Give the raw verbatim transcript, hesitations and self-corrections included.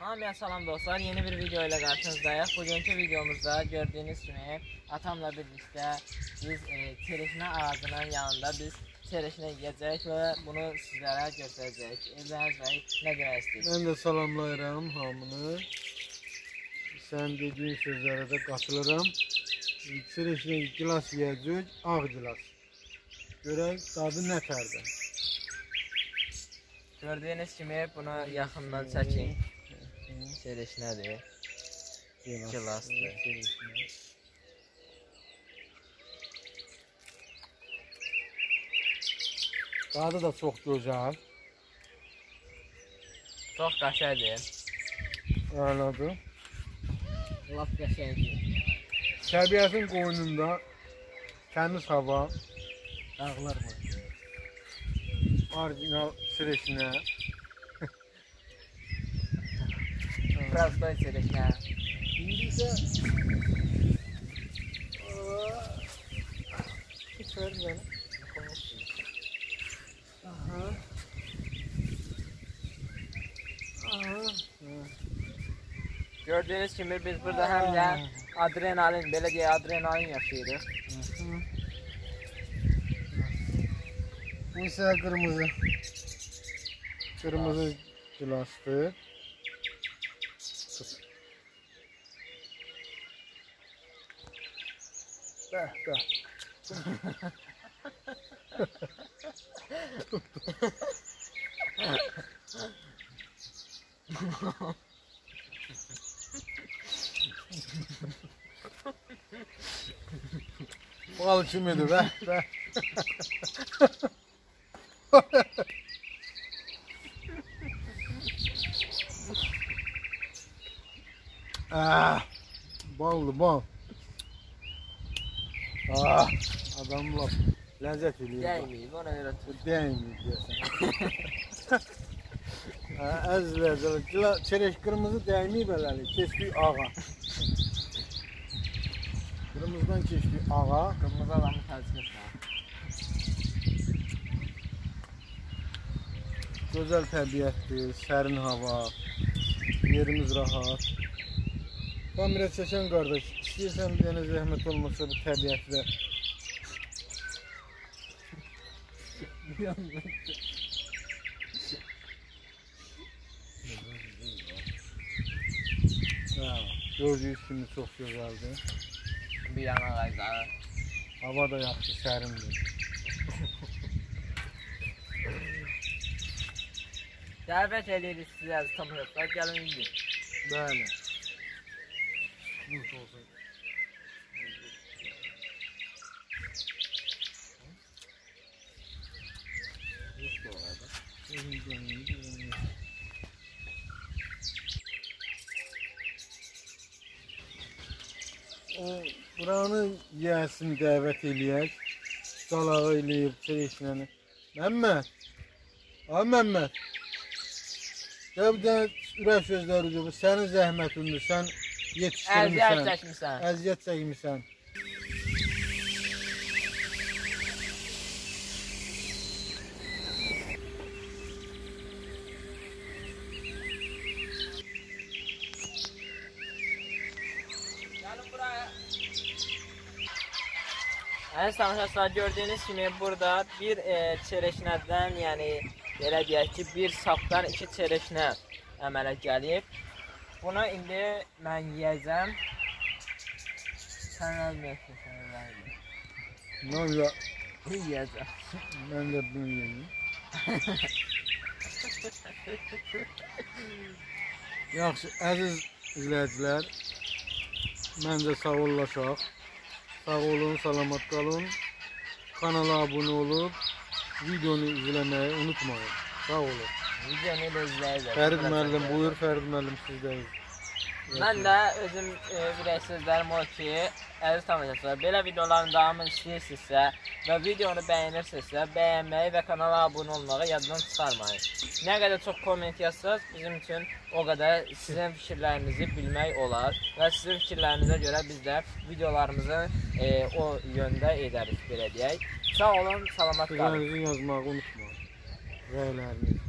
Hamıya salam dostlar, yeni bir video ile karşınızdayız. Bugünkü videomuzda gördüğünüz gibi atamla birlikte biz e, çereşine ağacının yanında biz çereşine yiyecek ve bunu sizlere göstereceğiz. İbrahim Bey ne demek istiyorsunuz? Ben de salamlayıram hamını. Sen dediğin sözlere de katılırım. Çereşine gilas yiyecek, ağ gilas. Görək dadı ne tərdə. Gördüğünüz gibi bunu yakından çekin. Çereşnedir. Gilasdır. Dadı da çok güzel. Çok qəşəngdir. Ağladı. Laf qəşəngdir. Təbiətin qoynunda təmiz hava, Dağlar var. orijinal çereşine. Prostoy çereşne. İndi isə hiç verməyəlim. Aha. Aha. Gördüğünüz gibi biz burada hem de adrenalin, belediye adrenalin yaşıyoruz. Bu ise kırmızı. Kırmızı gilastır. Beh, beh. Bal kimidir be? Be. Ah, ballı bal. Ah, adam laf lezzet ediyor. Değmiyor, ona göre tut. Değmiyor diyorsun. Əzizlər, çereş kırmızı değmiyor beləli, keçdik ağa. Kırmızıdan keçdik ağa. Kırmızı adamı təzgah. Gözəl təbiətdir, sərin hava, yerimiz rahat. Kamera çəkən qardaş, istəyirsən bir dənə zəhmət olmasa bu təbiətdə. Gördüyünüz kimi çox gözəldir. Bir yana qaydağı. Hava da yaxşı, sərindir. Dəvət edirik sizə əziz tamaşaçılar, gəlin izləyin. Bəli. Nuh olsun. Buranı yiyəsin dəvət eləyək. Salağı eləyib, çereşnəni. Məmməd. Ay Məmməd. Ya bir dənə ürək sözləri deyir. Sənin zəhmətindir, sən yetişdirmişsən. Əziyyət çəkmişsən. Əziyyət çəkmişsən. Gəlin buraya. Əziz tamaşaçılar, gördüğünüz kimi burada bir e, çereşnədən, yəni belə deyək ki, bir sapdan iki çereşnə əmələ gəlib. Bunu indi mən yiyəcəm. Sən ölməyəsin, sən ölməyəsin. Mən də, Yiyəcəm. mən də bunu yiyeyim. Yaxşı, əziz izləyicilər, məncə sağ ollaşaq. Sağ olun, salamat qalın. Kanala abunə olub, videonu izləməyi unutmayın. Sağ olun. Videonu da izləyəcəm. Fərid müəllim, buyur Fərid müəllim sizdəyiz. Mən də özüm e, bir sözlərim o ki, əziz tamaşaçılar, belə videoların davamını istəyirsinizsə və videonu bəyənirsinizsə, bəyənməyi və kanala abunə olmağı yaddan çıxarmayın. Nə qədər çox komment yazsanız, bizim üçün o qədər sizin fikirlərinizi bilmək olar və sizin fikirlərinizə görə biz də videolarımızı e, o yöndə edərik, belə deyək. Sağ olun, salamat qalın. Sözlərinizi yazmağı unutmayın. Rəyləriniz.